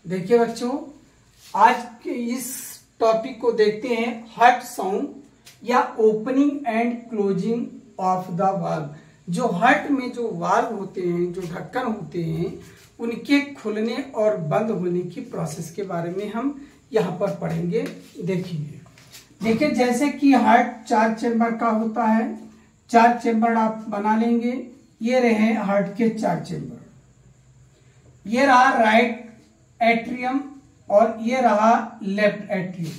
देखिए बच्चों, आज के इस टॉपिक को देखते हैं हार्ट साउंड या opening and closing of the valve. जो हार्ट में जो वाल्व होते हैं, जो ढक्कन होते हैं, उनके खुलने और बंद होने की प्रोसेस के बारे में हम यहाँ पर पढ़ेंगे। देखिए जैसे कि हार्ट 4 चेम्बर का होता है, 4 चेम्बर आप बना लेंगे। ये रहे हार्ट के 4 चेम्बर। ये रहा राइट एट्रियम और ये रहा लेफ्ट एट्रियम,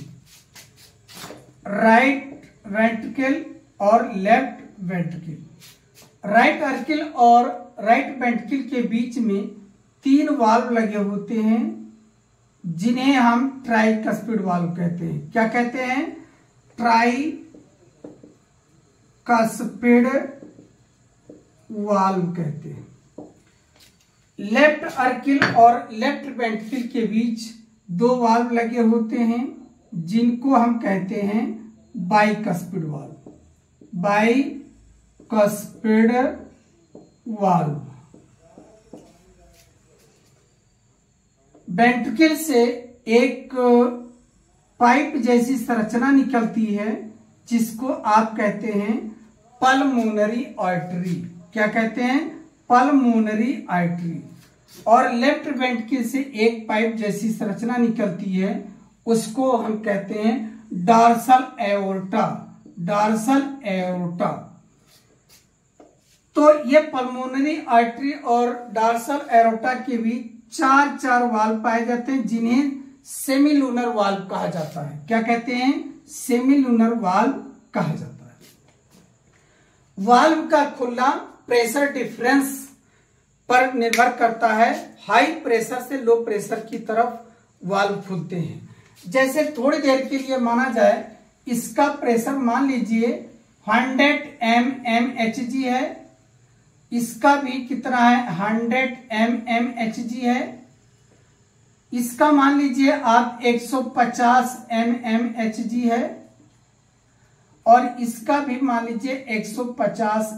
राइट वेंट्रिकल और लेफ्ट वेंट्रिकल। राइट अर्किल और राइट वेंट्रिकल के बीच में 3 वाल्व लगे होते हैं, जिन्हें हम ट्राइकस्पिड वाल्व कहते हैं। क्या कहते हैं? ट्राइकस्पिड वाल्व कहते हैं। लेफ्ट अर्किल और लेफ्ट वेंट्रिकल के बीच 2 वाल्व लगे होते हैं, जिनको हम कहते हैं bicuspid valve. Bicuspid valve. Ventricle से एक पाइप जैसी संरचना निकलती है, जिसको आप कहते हैं पल्मोनरी आर्टरी। क्या कहते हैं? Pulmonary artery. और लेफ्ट वेंट्रिकल से एक पाइप जैसी संरचना निकलती है, उसको हम कहते हैं डॉर्सल एओर्टा। Dorsal aorta. तो ये पल्मोनरी आर्टरी और डॉर्सल एओर्टा के बीच 4 वाल्व पाए जाते हैं, जिन्हें सेमीलूनर वाल्व कहा जाता है। क्या कहते हैं? सेमीलूनर वाल्व कहा जाता है। वाल्व का खुलना प्रेशर डिफरेंस पर निर्भर करता है। हाई प्रेशर से लो प्रेशर की तरफ वाल्व खुलते हैं। जैसे थोड़ी देर के लिए माना जाए, इसका प्रेशर मान लीजिए 100 mmHg है, इसका भी कितना है? 100 mmHg है। इसका मान लीजिए आप 150 mmHg है, और इसका भी मान लीजिए 150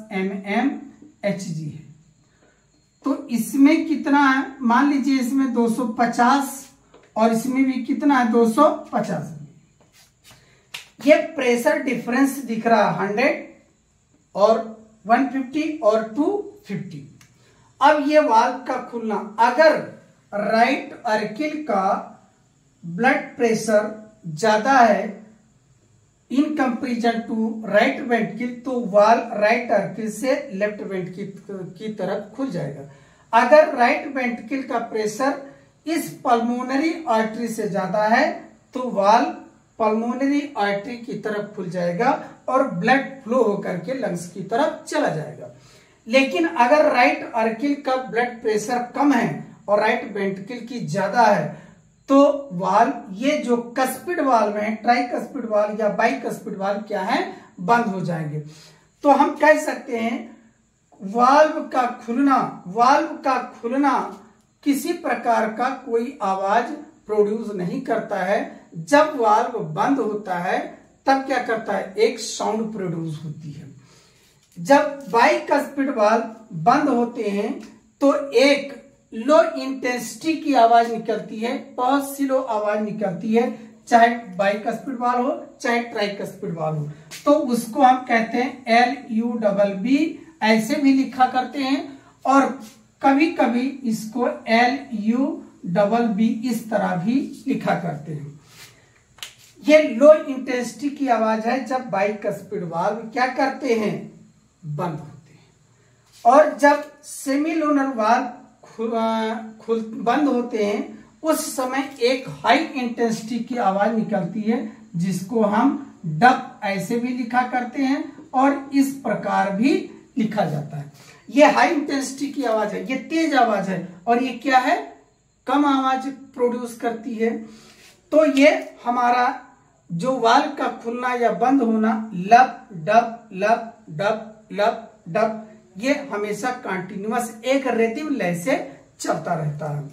mmHg है। तो इसमें कितना है? मान लीजिए इसमें 250 और इसमें भी कितना है? 250। ये प्रेशर डिफरेंस दिख रहा है 100 और 150 और 250। अब ये वाल्व का खुलना, अगर राइट अर्किल का ब्लड प्रेशर ज्यादा है in comparison to right ventricle, तो वाल्व राइट अर्किल से लेफ्ट वेंट्रिकल की तरफ खुल जाएगा। अगर राइट वेंट्रिकल का प्रेशर इस पल्मोनरी आर्टरी से ज्यादा है, तो वाल्व पल्मोनरी आर्टरी की तरफ खुल जाएगा और ब्लड फ्लो होकर के लंग्स की तरफ चला जाएगा। लेकिन अगर राइट अर्किल का ब्लड प्रेशर कम है और राइट वेंट्रिकल की ज्यादा है, तो वाल्व, ये जो कस्पिड वाल्व है, ट्राइकस्पिड वाल्व या बाइकस्पिड वाल्व क्या है? बंद हो जाएंगे। तो हम कह सकते हैं वाल्व का खुलना किसी प्रकार का कोई आवाज प्रोड्यूस नहीं करता है। जब वाल्व बंद होता है, तब क्या करता है? एक साउंड प्रोड्यूस होती है। जब बाइकस्पिड वाल्व बंद होते हैं, तो एक लो इंटेंसिटी की आवाज निकलती है, बहुत सी लो आवाज निकलती है, चाहे बाइकस्पिड वाल्व हो चाहे ट्राइकस्पिड वाल्व हो। तो उसको हम कहते हैं LUBB, ऐसे भी लिखा करते हैं, और कभी कभी इसको LUBB इस तरह भी लिखा करते हैं। ये लो इंटेंसिटी की आवाज है जब बाइकस्पिड वाल्व क्या करते हैं? बंद होते हैं। और जब सेमीलूनर वाल्व बंद होते हैं, उस समय एक हाई इंटेंसिटी की आवाज निकलती है, जिसको हम डब ऐसे भी लिखा करते हैं और इस प्रकार भी लिखा जाता है। ये हाई इंटेंसिटी की आवाज है, ये तेज आवाज है, और ये क्या है? कम आवाज प्रोड्यूस करती है। तो ये हमारा जो वाल्व का खुलना या बंद होना, लब डब लब डब लब डब, ये हमेशा कंटिन्यूअस एक रिदम लय से चलता रहता है।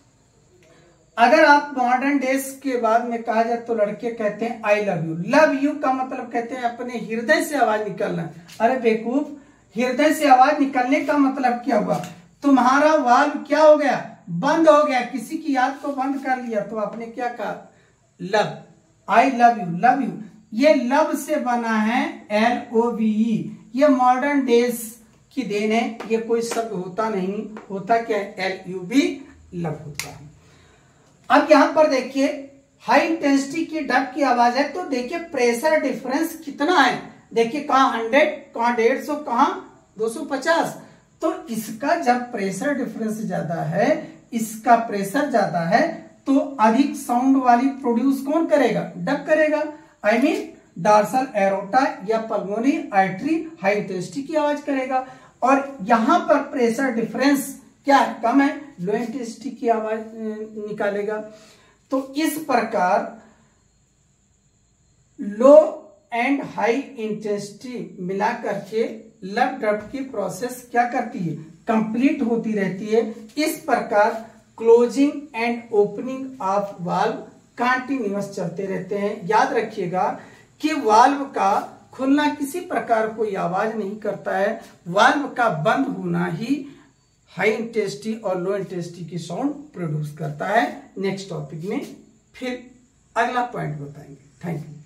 अगर आप मॉडर्न डेज के बाद में कहा जाए, तो लड़के कहते हैं I love you. Love you का मतलब कहते हैं अपने हृदय से आवाज निकलना। अरे बेवकूफ, हृदय से आवाज निकलने का मतलब क्या हुआ? तुम्हारा वाल्व क्या हो गया? बंद हो गया, किसी की याद को बंद कर लिया तो आपने क्या कहा, love, I love you, love you. ये लव से बना है LOVE, ये मॉडर्न डेज की देन है, ये कोई शब्द होता नहीं, होता क्या है, LUV, लव होता है। अब यहां पर देखिए हाई इंटेंसिटी की डब की आवाज है, तो देखिए प्रेशर डिफरेंस कितना है, देखिए कहां 100, कहां 150, कहां 250। तो इसका जब प्रेशर डिफरेंस ज्यादा है, इसका प्रेशर ज्यादा है, तो अधिक साउंड वाली प्रोड्यूस कौन करेगा, डब करेगा, आई मीन डार्सल एरोटा या पल्मोनरी आर्टरी हाई इंटेंसिटी की आवाज करेगा। और यहां पर प्रेशर डिफरेंस क्या है, कम है, लो इंटेंसिटी की आवाज निकालेगा। तो इस प्रकार लो एंड हाई इंटेंसिटी मिला करके लव डब की प्रोसेस क्या करती है, कंप्लीट होती रहती है। इस प्रकार closing and opening of valve continuous चलते रहते हैं। याद रखिएगा कि वाल्व का खुलना किसी प्रकार कोई आवाज नहीं करता है, वाल्व का बंद होना ही हाई इंटेंसिटी और लो इंटेंसिटी की साउंड प्रोड्यूस करता है। नेक्स्ट टॉपिक में फिर अगला पॉइंट बताएंगे। Thank you.